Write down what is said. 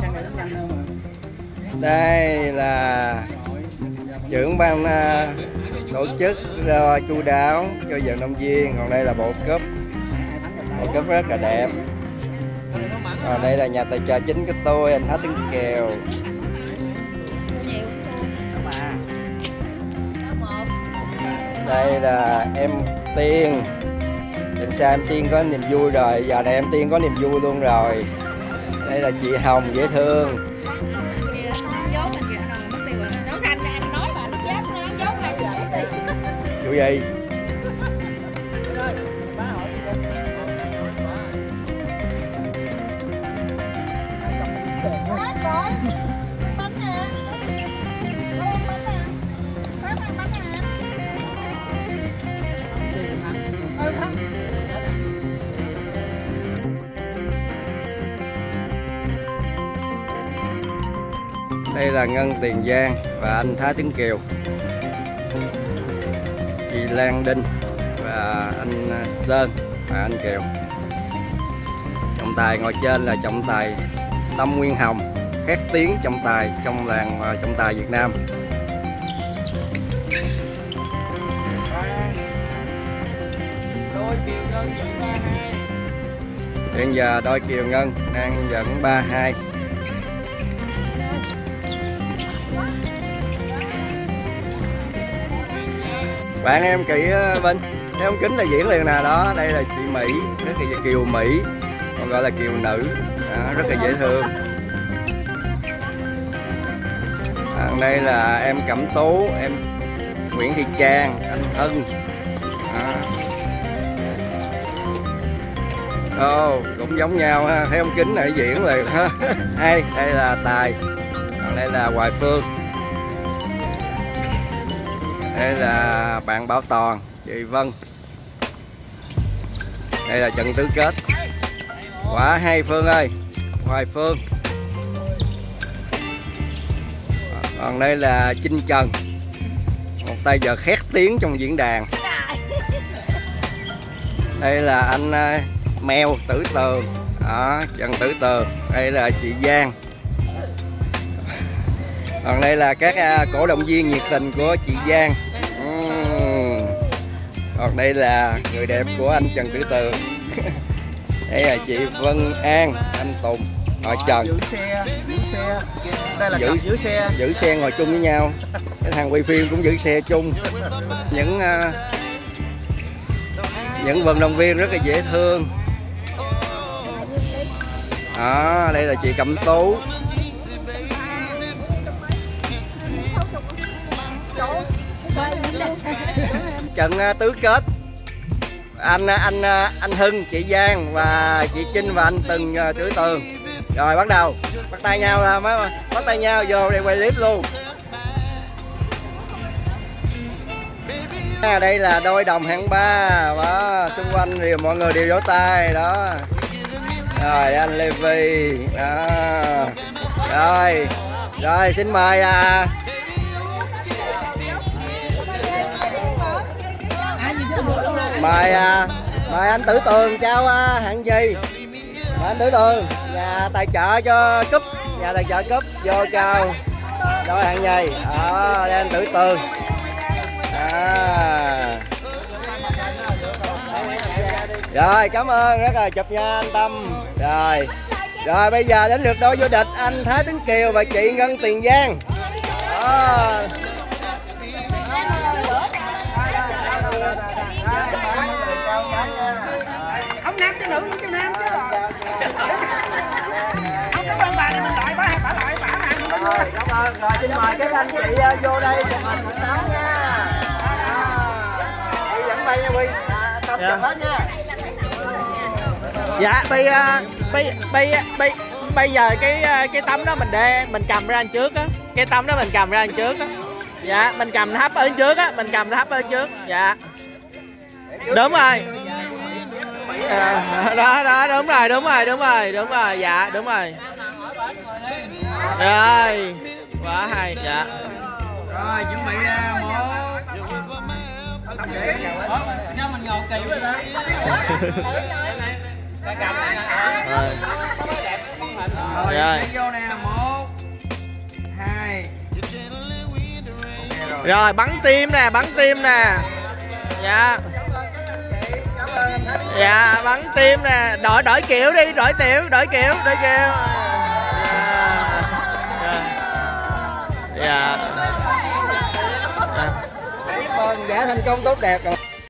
Đây là trưởng ban tổ chức lo chu đáo cho vận động viên. Còn đây là bộ cúp rất là đẹp. Còn đây là nhà tài trợ chính của tôi, anh Thái Tuấn Kiều. Đây là em Tiên. Lần sau em Tiên có niềm vui rồi, giờ này em Tiên có niềm vui luôn rồi. Đây là chị Hồng dễ thương. Vụ gì? Đây là Ngân Tiền Giang và anh Thái Tuấn Kiều, chị Lan Đinh và anh Sơn và anh Kiều. Trọng tài ngồi trên là trọng tài Tâm Nguyên Hồng, khét tiếng trọng tài trong làng trọng tài Việt Nam. Hiện giờ đôi Kiều Ngân đang dẫn 3-2. Bạn em kỹ Vinh, thấy ống kính là diễn liền nè đó. Đây là chị Mỹ, rất là Kiều Mỹ, còn gọi là Kiều nữ, rất là dễ thương. Đây là em Cẩm Tú, em Nguyễn Thị Trang, anh Ân. Cũng giống nhau ha, thấy ống kính này diễn liền ha. Đây là Tài, còn đây là Hoài Phương. Đây là bạn Bảo Toàn, chị Vân. Đây là trận tứ kết. Quả hay Phương ơi, Hoài Phương. Còn đây là Trinh Trần, một tay vợt khét tiếng trong diễn đàn. Đây là anh Mèo Tử Tường, Trần Tử Tường. Đây là chị Giang. Còn đây là các cổ động viên nhiệt tình của chị Giang. Còn đây là người đẹp của anh Trần Tử Tường. Đây là chị Vân An, anh Tùng, họ Trần. Đây là giữ xe ngồi chung với nhau. Cái thằng quay phim cũng giữ xe chung. Những vận động viên rất là dễ thương. Đây là chị Cẩm Tú. Trận tứ kết, anh Hưng, chị Giang và chị Trinh và anh Từng Tử Tường. Rồi bắt đầu bắt tay nhau, bắt tay nhau vô đây quay clip luôn. Đây là đôi đồng hạng 3 đó, xung quanh thì mọi người đều vỗ tay đó. Rồi anh Levi đó. Rồi xin mời mời anh Tử Tường trao hạng gì. Mời anh Tử Tường, nhà tài trợ cho cúp, vô trao đôi hạng nhì. Đây anh Tử Tường. Rồi cảm ơn, rất là chụp nha anh Tâm. Rồi bây giờ đến lượt đôi vô địch, anh Thái Tuấn Kiều và chị Ngân Tiền Giang. Ông nam cho nữ, cho nam chứ. Ông cảm ơn bà này, mình lại bả lại. Rồi, cảm ơn. Rồi xin mời các anh chị vô đây chụp hình ảnh nóng nha. Đi dẫn bay nha Huy. Tâm chụp hết nha. Dạ, bây giờ cái tấm đó mình cầm ra trước á. Cái tấm đó mình cầm ra trước á. Dạ, mình cầm hấp ở trước á, Dạ. Đúng rồi. Đó, đúng rồi, dạ, đúng rồi. Rồi, quá hay, dạ. Rồi, chuẩn bị ra một. Sao mình ngồi kỳ quá vậy? Rồi. Rồi, vô nè, Rồi bắn tim nè, bắn tim nè. Dạ. Dạ bắn tim nè, đổi kiểu đi, đổi kiểu. Dạ. Dạ thành công tốt đẹp rồi.